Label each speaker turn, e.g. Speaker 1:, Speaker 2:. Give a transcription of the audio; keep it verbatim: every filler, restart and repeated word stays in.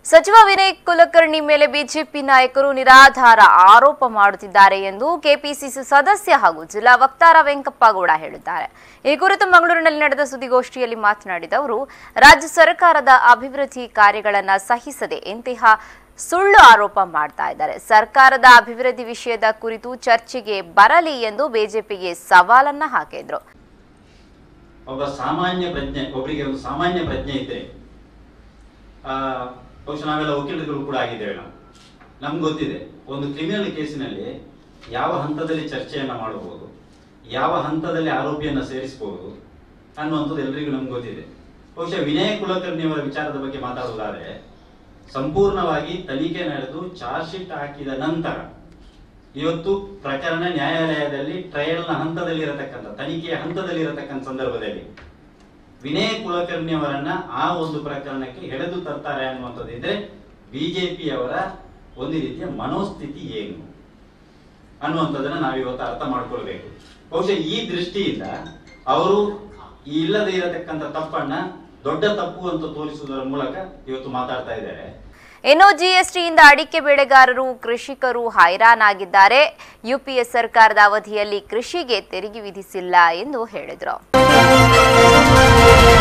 Speaker 1: ಸಚಿವ ವಿನಯ್ ಕುಲಕರ್ಣಿ ಮೇಲೆ ಬಿಜೆಪಿ ನಾಯಕರು ನಿರಾಧಾರ ಆರೋಪ ಮಾಡುತ್ತಿದ್ದಾರೆ ಎಂದು ಕೆಪಿಸಿಸಿ ಸದಸ್ಯ ಹಾಗೂ ಜಿಲ್ಲಾ ವಕ್ತಾರ ವೆಂಕಪ್ಪಗೌಡ ಹೇಳಿದ್ದಾರೆ। ಈ ಕುರಿತು ಮಂಗಳೂರಿನಲ್ಲಿ ನಡೆದ ಸುದ್ದಿಗೋಷ್ಠಿಯಲ್ಲಿ ಮಾತನಾಡಿದ ಅವರು, ರಾಜ್ಯ ಸರ್ಕಾರದ ಅಭಿವೃದ್ಧಿ ಕಾರ್ಯಗಳನ್ನು ಸಹಿಸದೆ ಇಂತಹ ಸುಳ್ಳು ಆರೋಪ ಮಾಡ್ತಾ ಇದ್ದಾರೆ। ಸರ್ಕಾರದ ಅಭಿವೃದ್ಧಿ ವಿಷಯದ ಕುರಿತು ಚರ್ಚೆಗೆ ಬರಲಿ ಎಂದು ಬಿಜೆಪಿಗೆ ಸವಾಲನ್ನ ಹಾಕಿದ್ರು।
Speaker 2: ಒಬ್ಬ ಸಾಮಾನ್ಯ ಪ್ರಜ್ಞೆ ಒಬ್ಬರಿಗೆ ಒಂದು ಸಾಮಾನ್ಯ ಪ್ರಜ್ಞೆ ಇದೆ। ಆ ಬಹುಶಃ ನಾವೆಲ್ಲ ವಕೀಲರು ಕೂಡ ಆಗಿದ್ದೇವೆ। ನಾವು ನಮ್ಗೆ ಗೊತ್ತಿದೆ ಒಂದು ಕ್ರಿಮಿನಲ್ ಕೇಸಿನಲ್ಲಿ ಯಾವ ಹಂತದಲ್ಲಿ ಚರ್ಚೆಯನ್ನ ಮಾಡಬಹುದು, ಯಾವ ಹಂತದಲ್ಲಿ ಆರೋಪಿಯನ್ನ ಸೇರಿಸಬಹುದು ಅನ್ನುವಂಥದ್ದು ಎಲ್ಲರಿಗೂ ನಮ್ಗೆ ಗೊತ್ತಿದೆ। ಬಹುಶಃ ವಿನಯ್ ಕುಲಕರ್ಣಿ ಅವರ ವಿಚಾರದ ಬಗ್ಗೆ ಮಾತಾಡುವುದಾದ್ರೆ, ಸಂಪೂರ್ಣವಾಗಿ ತನಿಖೆ ನಡೆದು ಚಾರ್ಜ್ ಶೀಟ್ ಹಾಕಿದ ನಂತರ ಇವತ್ತು ಪ್ರಕರಣ ನ್ಯಾಯಾಲಯದಲ್ಲಿ ಟ್ರಯಲ್ನ ಹಂತದಲ್ಲಿ ಇರತಕ್ಕಂಥ ತನಿಖೆಯ ಹಂತದಲ್ಲಿ ಇರತಕ್ಕಂಥ ಸಂದರ್ಭದಲ್ಲಿ ವಿನಯ್ ಕುಲಕರ್ಣಿ ಅವರನ್ನ ಆ ಒಂದು ಪ್ರಕರಣಕ್ಕೆ ಎಳೆದು ತರ್ತಾರೆ ಅನ್ನುವಂಥದ್ದು ಇದ್ರೆ ಬಿಜೆಪಿಯವರ ಒಂದು ರೀತಿಯ ಮನೋಸ್ಥಿತಿ ಏನು ಅನ್ನುವಂಥದ್ದನ್ನ ನಾವಿವತ್ತು ಅರ್ಥ ಮಾಡ್ಕೊಳ್ಬೇಕು। ಬಹುಶಃ ಈ ದೃಷ್ಟಿಯಿಂದ ಅವರು ಇಲ್ಲದೆ ಇರತಕ್ಕಂಥ ತಪ್ಪನ್ನ ದೊಡ್ಡ ತಪ್ಪು ಅಂತ ತೋರಿಸುವುದರ ಮೂಲಕ ಇವತ್ತು ಮಾತಾಡ್ತಾ ಇದ್ದಾರೆ।
Speaker 1: ಇನ್ನು ಜಿಎಸ್ಟಿಯಿಂದ ಅಡಿಕೆ ಬೆಳೆಗಾರರು ಕೃಷಿಕರು ಹೈರಾಣಾಗಿದ್ದಾರೆ। ಯುಪಿಎ ಸರ್ಕಾರದ ಅವಧಿಯಲ್ಲಿ ಕೃಷಿಗೆ ತೆರಿಗೆ ವಿಧಿಸಿಲ್ಲ ಎಂದು ಹೇಳಿದರು।